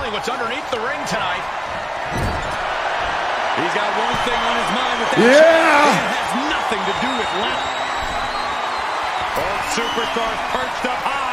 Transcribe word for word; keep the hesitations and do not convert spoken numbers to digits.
revealing what's underneath the ring tonight. He's got one thing on his mind with that. Yeah! It has nothing to do with length. Both superstars perched up high.